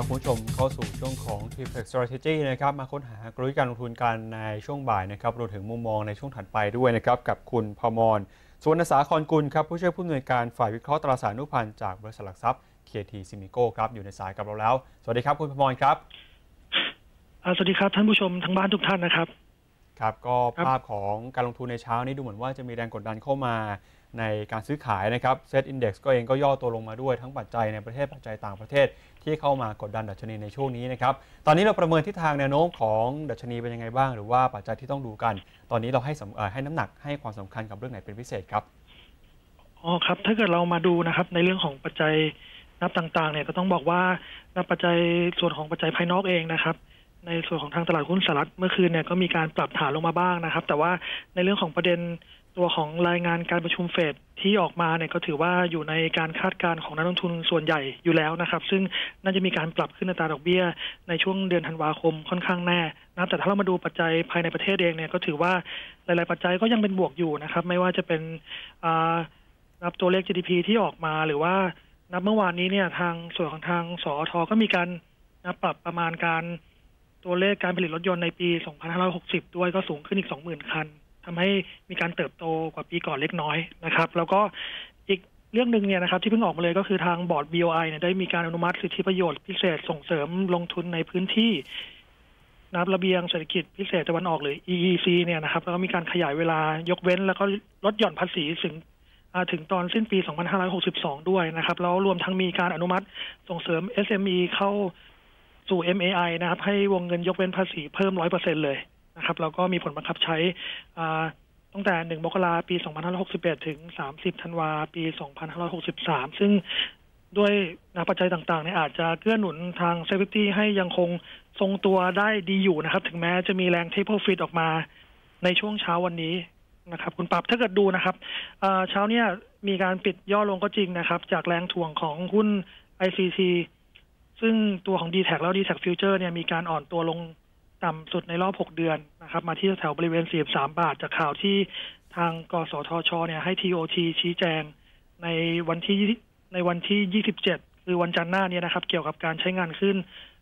รับคุณผู้ชมเข้าสู่ช่วงของ T-Flex Strategy นะครับมาค้นหากลยุทธ์การลงทุนกันในช่วงบ่ายนะครับรวมถึงมุมมองในช่วงถัดไปด้วยนะครับกับคุณพมรสุวรรณสาครกุลครับผู้ช่วยผู้อำนวยการฝ่ายวิเคราะห์ตราสารอนุพันธ์จากบริษัทหลักทรัพย์ KT Simico ครับอยู่ในสายกับเราแล้วสวัสดีครับคุณพมรครับสวัสดีครับท่านผู้ชมทั้งบ้านทุกท่านนะครับครับก็ภาพของการลงทุนในเช้านี้ดูเหมือนว่าจะมีแรงกดดันเข้ามาในการซื้อขายนะครับเซ็ตอินดี x ก็เองก็ย่อตัวลงมาด้วยทั้งปัจจัยในประเทศปัจจัยต่างประเทศที่เข้ามากดดันดัชนีในช่วงนี้นะครับตอนนี้เราประเมินทิศทางแนวโน้มของดัชนีเป็นยังไงบ้างหรือว่าปัจจัยที่ต้องดูกันตอนนี้เราให้น้ำหนักให้ความสำคัญกับเรื่องไหนเป็นพิเศษครับครับถ้าเกิดเรามาดูนะครับในเรื่องของปัจจัยนับต่างๆเนี่ยก็ต้องบอกว่าปัจจัยส่วนของปัจจัยภายนอกเองนะครับในส่วนของทางตลาดหุ้นสหรัฐเมื่อคืนเนี่ยก็มีการปรับฐานลงมาบ้างนะครับแต่ว่าในเรื่องของประเด็นตัวของรายงานการประชุมเฟดที่ออกมาเนี่ยก็ถือว่าอยู่ในการคาดการณ์ของนักลงทุนส่วนใหญ่อยู่แล้วนะครับซึ่งน่าจะมีการปรับขึ้นอัตราดอกเบี้ยในช่วงเดือนธันวาคมค่อนข้างแน่นะแต่ถ้าเรามาดูปัจจัยภายในประเทศเองเนี่ยก็ถือว่าหลายๆปัจจัยก็ยังเป็นบวกอยู่นะครับไม่ว่าจะเป็นนับตัวเลข GDP ที่ออกมาหรือว่านับเมื่อวานนี้เนี่ยทางส่วนของทางสอท.ก็มีการปรับประมาณการตัวเลขการผลิตรถยนต์ในปี 2560 ด้วยก็สูงขึ้นอีก 20,000 คันทำให้มีการเติบโตกว่าปีก่อนเล็กน้อยนะครับแล้วก็อีกเรื่องนึงเนี่ยนะครับที่เพิ่งออกมาเลยก็คือทางบอร์ด BOI เนี่ยได้มีการอนุมัติสิทธิประโยชน์พิเศษส่งเสริมลงทุนในพื้นที่ระเบียงเศรษฐกิจพิเศษตะวันออกหรือ EEC เนี่ยนะครับแล้วก็มีการขยายเวลายกเว้นแล้วก็ลดหย่อนภาษีถึงตอนสิ้นปี 2562 ด้วยนะครับแล้วรวมทั้งมีการอนุมัติส่งเสริม SME เข้าสู่ MAI นะครับให้วงเงินยกเว้นภาษีเพิ่ม 100% เลยนะครับแล้วก็มีผลบังคับใช้ตั้งแต่ 1 มกราคม ปี 2561 ถึง 30 ธันวาคม ปี 2563 ซึ่งด้วยปัจจัยต่างๆเนี่ยอาจจะเกื้อหนุนทาง Safety ให้ยังคงทรงตัวได้ดีอยู่นะครับถึงแม้จะมีแรง Take Profit ออกมาในช่วงเช้าวันนี้นะครับคุณปรับถ้าเกิดดูนะครับเช้าเนี่ยมีการปิดย่อลงก็จริงนะครับจากแรงถ่วงของหุ้น ICC ซึ่งตัวของ D-Tech แล้ว D-Tech Future เนี่ยมีการอ่อนตัวลงต่ำสุดในรอบ6เดือนนะครับมาที่แถวบริเวณ43 บาทจากข่าวที่ทางกสทชเนี่ยให้ TOT ชี้แจงในวันที่ 27 คือวันจันทร์หน้านี้นะครับเกี่ยวกับการใช้งานขึ้น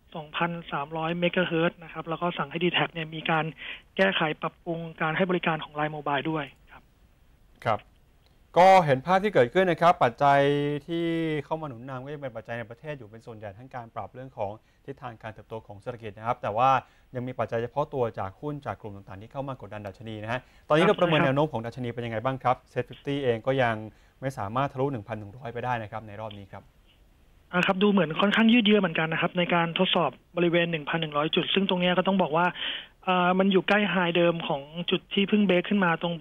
2,300 เมกะเฮิรตซ์นะครับแล้วก็สั่งให้ D-Tech เนี่ยมีการแก้ไขปรับปรุงการให้บริการของ LINE Mobile ด้วยครับก็เห็นภาพที่เกิดขึ้นนะครับปัจจัยที่เข้ามาหนุนนำก็ยังเป็นปัจจัยในประเทศอยู่เป็นส่วนใหญ่ทั้งการปรับเรื่องของทิศทางการเติบโตของเศรษฐกิจนะครับแต่ว่ายังมีปัจจัยเฉพาะตัวจากหุ้นจากกลุ่มต่างๆที่เข้ามากดดันดัชนีนะฮะตอนนี้เราประเมินแนวโน้มของดัชนีเป็นยังไงบ้างครับเซ็ต50เองก็ยังไม่สามารถทะลุ 1,100 ไปได้นะครับในรอบนี้ครับครับดูเหมือนค่อนข้างยืดเยื้อเหมือนกันนะครับในการทดสอบบริเวณ 1,100 จุดซึ่งตรงนี้ก็ต้องบอกว่ามันอยู่ใกล้ไฮเดิมของจุดที่เพิ่งเบรกขึ้นมาตรง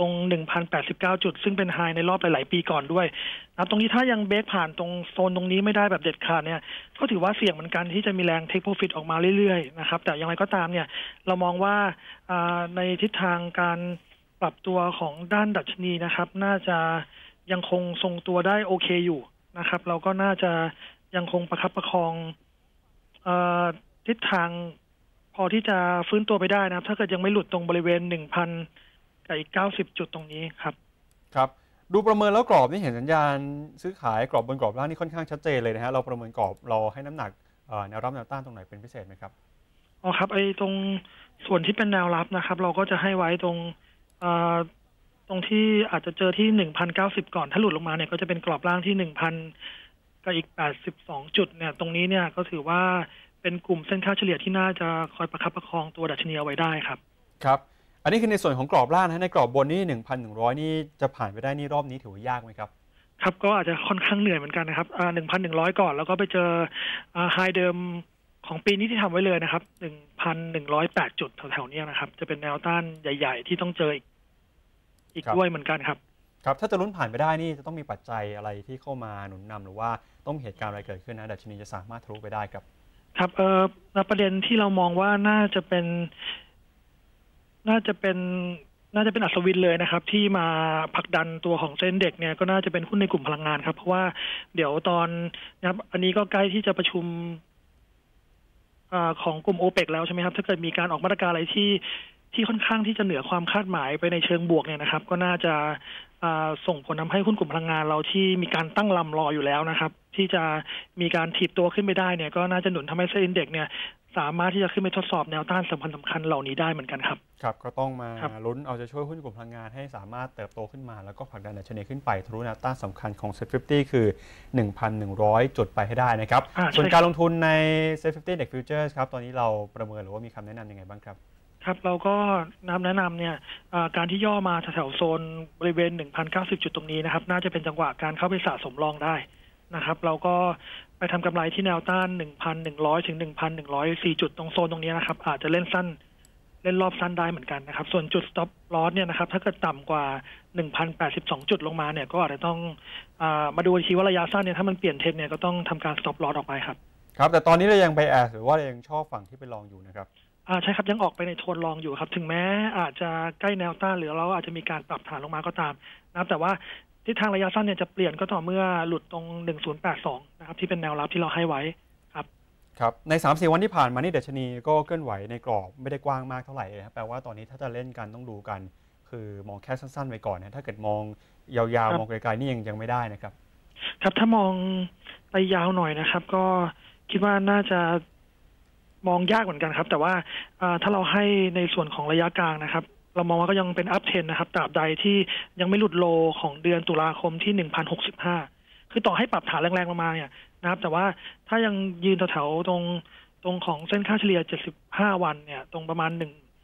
1,089 จุดซึ่งเป็นไฮในรอบหลายๆปีก่อนด้วยนะตรงนี้ถ้ายังเบรกผ่านตรงโซนตรงนี้ไม่ได้แบบเด็ดขาดเนี่ยก็ถือว่าเสี่ยงเหมือนกันที่จะมีแรง Take Profit ออกมาเรื่อยๆนะครับแต่อย่างไรก็ตามเนี่ยเรามองว่าในทิศทางการปรับตัวของด้านดัชนีนะครับน่าจะยังคงทรงตัวได้โอเคอยู่นะครับเราก็น่าจะยังคงประคับประคองทิศทางพอที่จะฟื้นตัวไปได้นะครับถ้าเกิดยังไม่หลุดตรงบริเวณ 1,000 กับอีก90 จุดตรงนี้ครับครับดูประเมินแล้วกรอบนี่เห็นสัญญาณซื้อขายกรอบบนกรอบล่างนี่ค่อนข้างชัดเจนเลยนะฮะเราประเมินกรอบเราให้น้ำหนักแนวรับแนวต้านตรงไหนเป็นพิเศษไหมครับครับตรงส่วนที่เป็นแนวรับนะครับเราก็จะให้ไว้ตรงที่อาจจะเจอที่ 1,090 ก่อนถ้าหลุดลงมาเนี่ยก็จะเป็นกรอบล่างที่ 1,000 กับอีก82 จุดเนี่ยตรงนี้เนี่ยก็ถือว่าเป็นกลุ่มเส้นค่าเฉลี่ยที่น่าจะคอยประคับประคองตัวดัชนีเอาไว้ได้ครับครับอันนี้คือในส่วนของกรอบล่างนะในกรอบบนนี่ 1,100 นี่จะผ่านไปได้นี่รอบนี้ถือว่ายากไหมครับครับก็อาจจะค่อนข้างเหนื่อยเหมือนกันนะครับ1,100 ก่อนแล้วก็ไปเจอไฮเดิมของปีนี้ที่ทำไว้เลยนะครับ 1,108 จุดแถวๆนี้นะครับจะเป็นแนวต้านใหญ่ๆที่ต้องเจออีกด้วยเหมือนกันครับครับถ้าจะลุ้นผ่านไปได้นี่จะต้องมีปัจจัยอะไรที่เข้ามาหนุนนำหรือว่าต้องมีเหตุการณ์อะไรเกิดขึ้นนะดัชนีจะสามารถทะลุไปได้ครับครับประเด็นที่เรามองว่าน่าจะเป็นอัศวินเลยนะครับที่มาผลักดันตัวของเซ็นเด็กเนี่ยก็น่าจะเป็นหุ้นในกลุ่มพลังงานครับเพราะว่าเดี๋ยวตอนนะครับอันนี้ก็ใกล้ที่จะประชุมของกลุ่มโอเปกแล้วใช่ไหมครับถ้าเกิดมีการออกมาตรการอะไรที่ค่อนข้างที่จะเหนือความคาดหมายไปในเชิงบวกเนี่ยนะครับก็น่าจะส่งผลทำให้หุ้นกลุ่มพลังงานเราที่มีการตั้งลำรออยู่แล้วนะครับที่จะมีการถีบตัวขึ้นไปได้เนี่ยก็น่าจะหนุนทำให้เซ็นอินเด็กซ์เนี่ยสามารถที่จะขึ้นไปทดสอบแนวต้านสำคัญเหล่านี้ได้เหมือนกันครับครับก็ต้องมาลุ้นเอาจะช่วยหุ้นกลุ่มพลังงานให้สามารถเติบโตขึ้นมาแล้วก็ผลักดันดัชนีขึ้นไปทะลุแนวต้านสำคัญของ Set 50 คือ 1,100 จุดไปให้ได้นะครับส่วนการลงทุนใน Set 50 Index Futures ครับตอนนี้เราประเมินหรือว่ามีคำแนะนำยังไงบ้างครับครับเราก็แนะนำเนี่ยการที่ย่อมาแถวโซนบริเวณ 1,090 จุดตรงนี้นะครับน่าจะเป็นจังหวะการเข้าไปสะสมรองได้นะครับเราก็ไปทำกำไรที่แนวต้าน 1,100 ถึง 1,104 จุดตรงโซนตรงนี้นะครับอาจจะเล่นสั้นเล่นรอบสั้นได้เหมือนกันนะครับส่วนจุด stop loss เนี่ยนะครับถ้าเกิดต่ำกว่า 1,082 จุดลงมาเนี่ยก็อาจจะต้องมาดูทีว่าระยะสั้นเนี่ยถ้ามันเปลี่ยนเทรนเนี่ยก็ต้องทำการ stop loss ออกไปครับครับแต่ตอนนี้เรายังไปแอดหรือว่าเรายังชอบฝั่งที่ไปลองอยู่นะครับใช่ครับยังออกไปในโทนรองอยู่ครับถึงแม้อาจจะใกล้แนวต้านหรือเราอาจจะมีการปรับฐานลงมาก็ตามนะครับแต่ว่าทิศทางระยะสั้นเนี่ยจะเปลี่ยนก็ต่อเมื่อหลุดตรง 1082 นะครับที่เป็นแนวรับที่เราให้ไว้ครับครับใน 3-4 วันที่ผ่านมานี่ดัชนีก็เคลื่อนไหวในกรอบไม่ได้กว้างมากเท่าไหร่ครับแปลว่าตอนนี้ถ้าจะเล่นกันต้องดูกันคือมองแค่สั้นๆไว้ก่อนนะถ้าเกิดมองยาวๆมองไกลๆนี่ยังไม่ได้นะครับครับถ้ามองไปยาวหน่อยนะครับก็คิดว่าน่าจะมองยากเหมือนกันครับแต่ว่าถ้าเราให้ในส่วนของระยะกลางนะครับเรามองว่าก็ยังเป็นอัพเทรนนะครับตราบใดที่ยังไม่หลุดโลของเดือนตุลาคมที่ 1,065 คือต่อให้ปรับฐานแรงๆลงมาเนี่ยนะครับแต่ว่าถ้ายังยืนแถวๆตรงของเส้นค่าเฉลี่ย75วันเนี่ยตรงประมาณ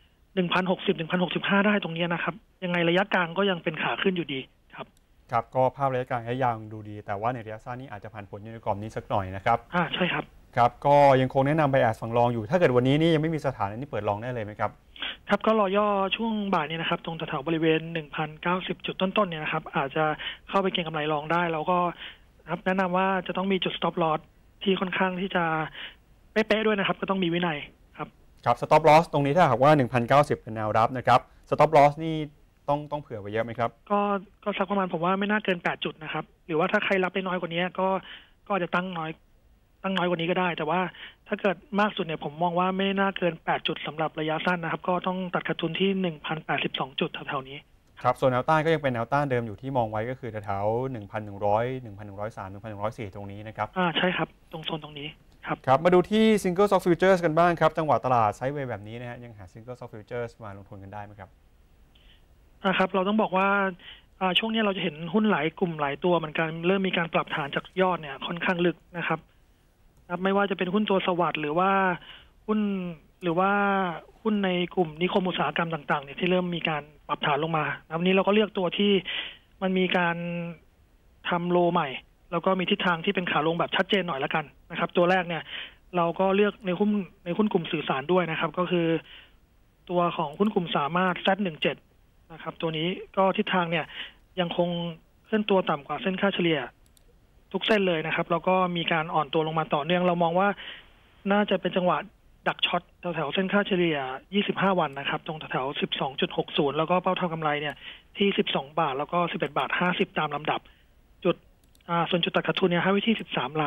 1,060 1,065 ได้ตรงนี้นะครับยังไงระยะกลางก็ยังเป็นขาขึ้นอยู่ดีครับครับก็ภาพระยะกลางระยะยาวดูดีแต่ว่าในระยะสั้นนี่อาจจะผันผวนอยู่ในกรอบนี้สักหน่อยนะครับใช่ครับครับก็ยังคงแนะนำไปแอดฝั่งรองอยู่ถ้าเกิดวันนี้นี่ยังไม่มีสถานะนี่เปิดรองได้เลยไหมครับครับก็รอย่อช่วงบ่ายนี้นะครับตรงแถวบริเวณ 1,090 จุดต้นๆเนี่ยนะครับอาจจะเข้าไปเก็งกำไรรองได้แล้วก็ครับแนะนำว่าจะต้องมีจุด stop loss ที่ค่อนข้างที่จะเป๊ะๆด้วยนะครับก็ต้องมีวินัยครับครับ stop loss ตรงนี้ถ้าหากว่า 1,090 เป็นแนวรับนะครับ stop loss นี่ต้องเผื่อไว้เยอะไหมครับก็สักประมาณผมว่าไม่น่าเกิน8จุดนะครับหรือว่าถ้าใครรับได้น้อยกว่านี้ก็จะตั้งน้อยกว่านี้ก็ได้แต่ว่าถ้าเกิดมากสุดเนี่ยผมมองว่าไม่น่าเกิน8จุดสำหรับระยะสั้นนะครับก็ต้องตัดขาดทุนที่ 1,082 จุดแถวๆนี้ครับส่วนแนวต้านก็ยังเป็นแนวต้านเดิมอยู่ที่มองไว้ก็คือแถวๆ 1,100 1,103 1,104 ตรงนี้นะครับใช่ครับตรงโซนตรงนี้ครับมาดูที่ Single Stock Futures กันบ้างครับจังหวะตลาดไซด์เวย์แบบนี้นะฮะยังหา Single Stock Futures มาลงทุนกันได้ไหมครับครับเราต้องบอกว่าช่วงนี้เราจะเห็นหุ้นหลายกลุ่มหลายตัวเหมือนกันเริ่มมีการปรับฐานจากยอดเนี่ยค่อนข้างลึกนะครับไม่ว่าจะเป็นหุ้นตัวสวัสดิ์หรือว่าหุ้นในกลุ่มนิคมอุตสาหกรรมต่างๆเนี่ยที่เริ่มมีการปรับฐานลงมาวันนี้เราก็เลือกตัวที่มันมีการทำโลใหม่แล้วก็มีทิศทางที่เป็นขาลงแบบชัดเจนหน่อยละกันนะครับตัวแรกเนี่ยเราก็เลือกในหุ้นกลุ่มสื่อสารด้วยนะครับก็คือตัวของหุ้นกลุ่มสามารถ Z17 นะครับตัวนี้ก็ทิศทางเนี่ยยังคงเคลื่อนตัวต่ำกว่าเส้นค่าเฉลี่ยทุกเส้นเลยนะครับแล้วก็มีการอ่อนตัวลงมาต่อเนื่องเรามองว่าน่าจะเป็นจังหวะดักช็อตแถวๆเส้นค่าเฉลี่ย25วันนะครับตรงแถวๆ 12.60 แล้วก็เป้าทำกำไรเนี่ยที่12 บาทแล้วก็11.50 บาทตามลำดับจุดส่วนจุดตัดขาดทุนเนี่ยให้ไว้ที่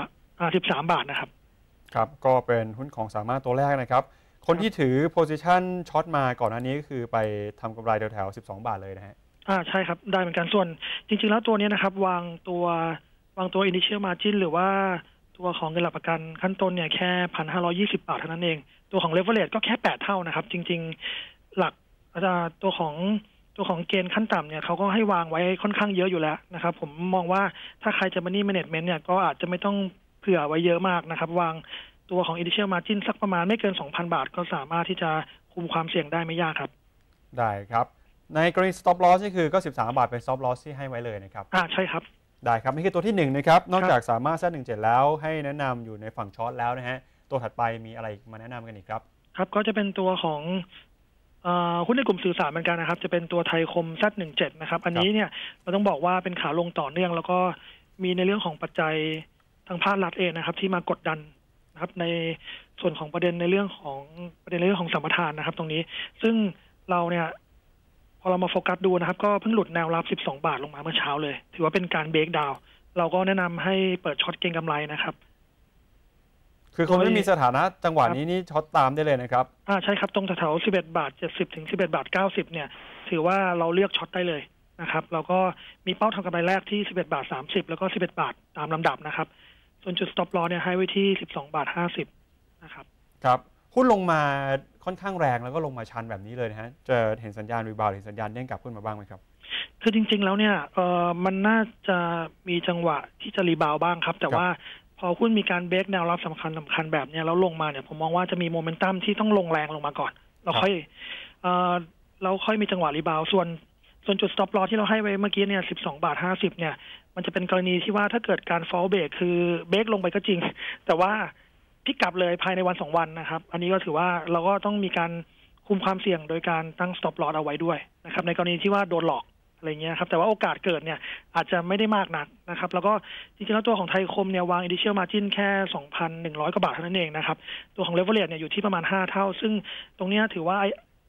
13 บาทนะครับครับก็เป็นหุ้นของสามารถตัวแรกนะครับคนที่ถือ position ช็อตมาก่อนหน้านี้ก็คือไปทำกำไรแถวๆ12 บาทเลยนะฮะใช่ครับได้เหมือนกันส่วนจริงๆแล้วตัวนี้นะครับวางตัว initial margin หรือว่าตัวของเงินหลักประกันขั้นต้นเนี่ยแค่ 1,520 บาทเท่านั้นเองตัวของ leverage ก็แค่8เท่านะครับจริงๆหลักตัวของเกณฑ์ขั้นต่ำเนี่ยเขาก็ให้วางไว้ค่อนข้างเยอะอยู่แล้วนะครับผมมองว่าถ้าใครจะ money management เนี่ยก็อาจจะไม่ต้องเผื่อไว้เยอะมากนะครับวางตัวของ initial margin สักประมาณไม่เกิน 2,000 บาทก็สามารถที่จะคุมความเสี่ยงได้ไม่ยากครับได้ครับในกรณี stop loss นี่คือก็13 บาทเป็น stop loss ที่ให้ไว้เลยนะครับใช่ครับได้ครับนี่คือตัวที่1นะครับนอกจากสามารถ Z17 แล้วให้แนะนำอยู่ในฝั่งช็อตแล้วนะฮะตัวถัดไปมีอะไรมาแนะนำกันอีกครับครับก็จะเป็นตัวของหุ้นในกลุ่มสื่อสารเหมือนกันนะครับจะเป็นตัวไทยคม Z17 นะครับอันนี้เนี่ยเราต้องบอกว่าเป็นขาลงต่อเนื่องแล้วก็มีในเรื่องของปัจจัยทางภาครัฐเองนะครับที่มากดดันนะครับในส่วนของประเด็นในเรื่องของสัมปทานนะครับตรงนี้ซึ่งเราเนี่ยพอเรามาโฟกัสดูนะครับก็เพิ่งหลุดแนวรับ12 บาทลงมาเมื่อเช้าเลยถือว่าเป็นการเบรกดาวน์เราก็แนะนำให้เปิดช็อตเก็งกำไรนะครับคือคนไม่มีสถานะจังหวะนี้นี่ช็อตตามได้เลยนะครับใช่ครับตรงแถว11.70 ถึง 11.90 เนี่ยถือว่าเราเลือกช็อตได้เลยนะครับแล้วก็มีเป้าทำกำไรแรกที่11.30 แล้วก็11 บาทตามลำดับนะครับส่วนจุด stop loss เนี่ยให้ไว้ที่12.50 นะครับครับหุ้นลงมาค่อนข้างแรงแล้วก็ลงมาชันแบบนี้เลยนะฮะจะเห็นสัญญาณรีบาวด์หรือสัญญาณเด้งกลับขึ้นมาบ้างไหมครับคือจริงๆแล้วเนี่ยมันน่าจะมีจังหวะที่จะรีบาวบ้างครับแต่ว่าพอหุ้นมีการเบรกแนวรับสำคัญแบบนี้แล้วลงมาเนี่ยผมมองว่าจะมีโมเมนตัมที่ต้องลงแรงลงมาก่อนเราค่อยมีจังหวะรีบาวส่วนจุด stop loss ที่เราให้ไว้เมื่อกี้เนี่ย12.50 เนี่ยมันจะเป็นกรณีที่ว่าถ้าเกิดการ fall break คือเบรกลงไปก็จริงแต่ว่าพลิกกลับเลยภายในวัน2 วันนะครับอันนี้ก็ถือว่าเราก็ต้องมีการคุมความเสี่ยงโดยการตั้ง stop loss เอาไว้ด้วยนะครับในกรณีที่ว่าโดนหลอกอะไรเงี้ยครับแต่ว่าโอกาสเกิดเนี่ยอาจจะไม่ได้มากนักนะครับแล้วก็จริงๆแล้วตัวของไทยคมเนี่ยวาง initial margin แค่ 2,100 กว่าบาทเท่านั้นเองนะครับตัวของ leverage เนี่ยอยู่ที่ประมาณ5 เท่าซึ่งตรงนี้ถือว่า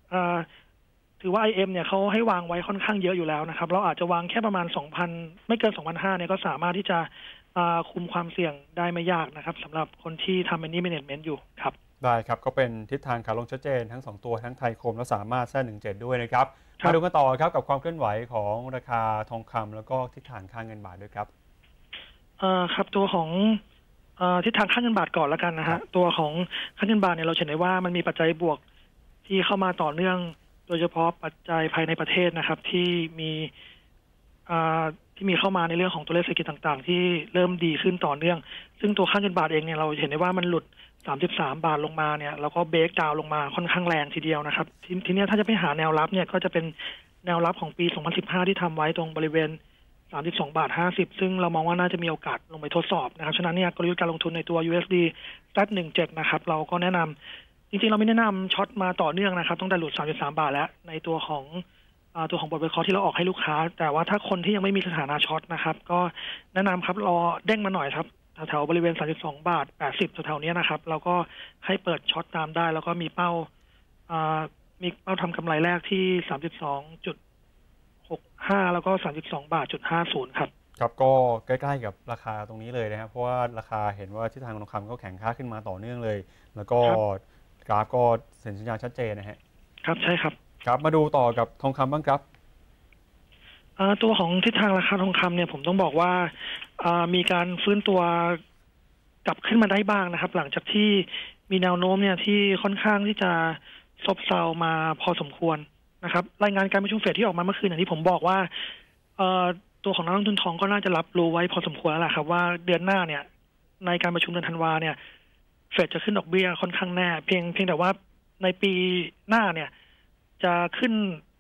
IM เนี่ยเขาให้วางไว้ค่อนข้างเยอะอยู่แล้วนะครับเราอาจจะวางแค่ประมาณ 2,000 ไม่เกิน 2,500 เนี่ยก็สามารถที่จะคุมความเสี่ยงได้ไม่ยากนะครับสำหรับคนที่ทำ money management อยู่ครับได้ครับก็เป็นทิศทางขาลงชัดเจนทั้ง2ตัวทั้งไทยคมและสามารถแท้17ด้วยนะครับมาดูกันต่อครับกับความเคลื่อนไหวของราคาทองคำแล้วก็ทิศทางค่าเงินบาทด้วยครับครับตัวของทิศทางค่าเงินบาทก่อนแล้วกันนะฮะตัวของค่าเงินบาทเนี่ยเราเห็นได้ว่ามันมีปัจจัยบวกที่เข้ามาต่อเนื่องโดยเฉพาะปัจจัยภายในประเทศนะครับที่มีเข้ามาในเรื่องของตัวเลขเศรษฐกิจต่างๆที่เริ่มดีขึ้นต่อเนื่องซึ่งตัวค่าเงินบาทเองเนี่ยเราเห็นได้ว่ามันหลุด33 บาทลงมาเนี่ยแล้วก็เบรกดาวน์ลงมาค่อนข้างแรงทีเดียวนะครับทีนี้ถ้าจะไปหาแนวรับเนี่ยก็จะเป็นแนวรับของปี2015ที่ทำไว้ตรงบริเวณ32.50 ซึ่งเรามองว่าน่าจะมีโอกาสลงไปทดสอบนะครับฉะนั้นเนี่ยกลยุทธ์การลงทุนในตัว USD Z17 นะครับเราก็แนะนำจริงๆเราไม่แนะนำช็อตมาต่อเนื่องนะครับตั้งแต่หลุด33 บาทแล้วในตัวของบทวิเคราะห์ที่เราออกให้ลูกค้าแต่ว่าถ้าคนที่ยังไม่มีสถานะช็อตนะครับก็แนะนำครับรอเด้งมาหน่อยครับแถวบริเวณ32.80 แถวๆนี้นะครับเราก็ให้เปิดช็อตตามได้แล้วก็มีเป้าทำกำไรแรกที่32.65แล้วก็32.50 ครับครับก็ใกล้ๆกับราคาตรงนี้เลยนะครับเพราะว่าราคาเห็นว่าทิศทางทองคำก็แข็งค่าขึ้นมาต่อเนื่องเลยแล้วก็กราฟก็เห็นสัญญาณชัดเจนนะฮะครับใช่ครับครับมาดูต่อกับทองคำบ้างครับตัวของทิศทางราคาทองคำเนี่ยผมต้องบอกว่ามีการฟื้นตัวกลับขึ้นมาได้บ้างนะครับหลังจากที่มีแนวโน้มเนี่ยที่ค่อนข้างที่จะซบเซามาพอสมควรนะครับรายงานการประชุมเฟดที่ออกมาเมื่อคืนอย่างที่ผมบอกว่าตัวของนักลงทุนทองก็น่าจะรับรู้ไว้พอสมควรแล้วแหละครับว่าเดือนหน้าเนี่ยในการประชุมเดือนธันวาเนี่ยเฟดจะขึ้นดอกเบี้ยค่อนข้างแน่เพียงแต่ว่าในปีหน้าเนี่ยจะขึ้น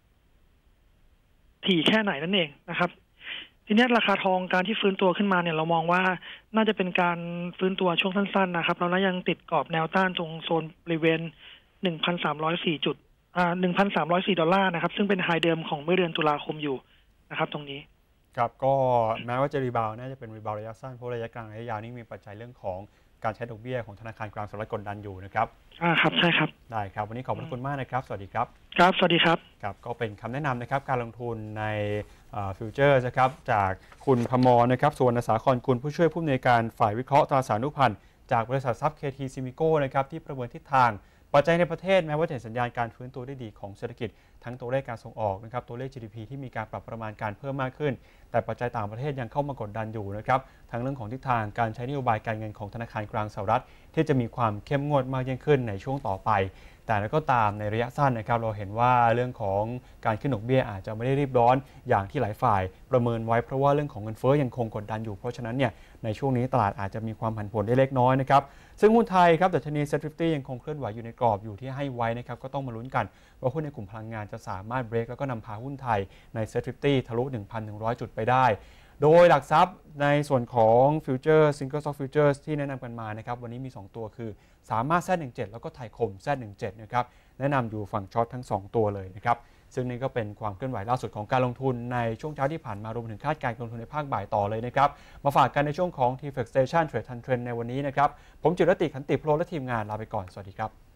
ถี่แค่ไหนนั่นเองนะครับทีนี้ราคาทองการที่ฟื้นตัวขึ้นมาเนี่ยเรามองว่าน่าจะเป็นการฟื้นตัวช่วงสั้นๆนะครับเรายังติดกรอบแนวต้านตรงโซนบริเวณ 1,304 จุด$1,304นะครับซึ่งเป็นไฮเดิมของเมื่อเดือนตุลาคมอยู่นะครับตรงนี้ครับก็แม้ว่าจะรีบาวน่าจะเป็นรีบาวระยะสั้นเพราะระยะกลางระยะยาวนี่มีปัจจัยเรื่องของการใช้ดอกเบี้ยของธนาคารกลางสหรัฐกดดันอยู่นะครับครับใช่ครับได้ครับวันนี้ขอบคุณมากนะครับสวัสดีครับครับสวัสดีครับครับก็เป็นคำแนะนำนะครับการลงทุนในฟิวเจอร์นะครับจากคุณพมรนะครับสุวรรณสาครกุลผู้ช่วยผู้อำนวยการฝ่ายวิเคราะห์ตราสารหนี้พันธ์จากบริษัททรัพย์ KT Simico นะครับที่ประเมินทิศทางปัจจัยในประเทศแม้ว่าจะเห็นสัญญาณการฟื้นตัวได้ดีของเศรษฐกิจทั้งตัวเลขการส่งออกนะครับตัวเลข GDP ที่มีการปรับประมาณการเพิ่มมากขึ้นแต่ปัจจัยต่างประเทศยังเข้ามากดดันอยู่นะครับทั้งเรื่องของทิศทางการใช้นโยบายการเงินของธนาคารกลางสหรัฐที่จะมีความเข้มงวดมากยิ่งขึ้นในช่วงต่อไปแต่แล้วก็ตามในระยะสั้นนะครับเราเห็นว่าเรื่องของการขึ้นดอกเบี้ยอาจจะไม่ได้รีบร้อนอย่างที่หลายฝ่ายประเมินไว้เพราะว่าเรื่องของเงินเฟ้อยังคงกดดันอยู่เพราะฉะนั้นเนี่ยในช่วงนี้ตลาดอาจจะมีความผันผวนได้เล็กน้อยนะครับซึ่งหุ้นไทยครับดัชนี SET50 ยังคงเคลื่อนไหวอยู่ในกรอบอยู่ที่ให้ไว้นะครับก็ต้องมาลุ้นกันว่าหุ้นในกลุ่มพลังงานจะสามารถเบรกแล้วก็นำพาหุ้นไทยใน SET50 ทะลุ 1,100 จุดไปได้โดยหลักทรัพย์ในส่วนของฟิวเจอร์ซิงเกิลสต็อกฟิวเจอร์ที่แนะนำกันมานะครับวันนี้มี2ตัวคือสามารถ Z17 แล้วก็ไทยคม Z17 นะครับแนะนำอยู่ฝั่งช็อตทั้ง2ตัวเลยนะครับซึ่งนี่ก็เป็นความเคลื่อนไหวล่าสุดของการลงทุนในช่วงเช้าที่ผ่านมารวมถึงคาดการณ์ลงทุนในภาคบ่ายต่อเลยนะครับมาฝากกันในช่วงของ TFX Station Trade Trend ในวันนี้นะครับผมจิรติขันติโพลและทีมงานลาไปก่อนสวัสดีครับ